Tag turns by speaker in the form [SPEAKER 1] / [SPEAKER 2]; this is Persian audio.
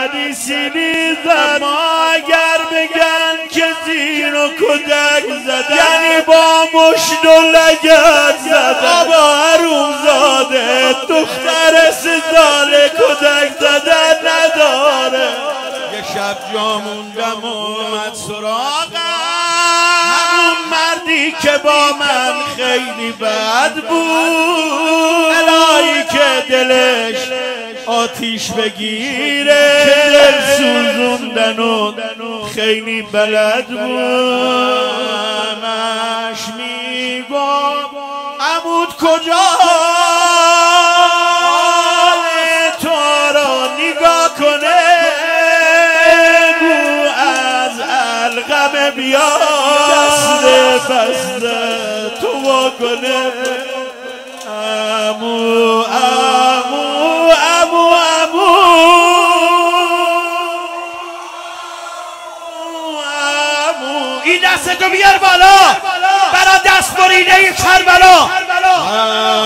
[SPEAKER 1] حدیثی نیزد، اما اگر بگن که زین و کودک زدن یعنی با مشت و لگد زدن. بابا حرومزاده دختر 3 ساله کودک زدن نداره. یه شب جا موندم و اومد سراغم همون مردی که با من خیلی بد بود، الهی که دلش آتیش بگیره، دل سوزوندن و خیلی بلد بود. همش میگم عمود کجا تو را نگاه کنه، گو از القم بیا دست بسته تو کنه. امو امو امو امو امو این دستتو بیار بالا برا دست بریده کربلا.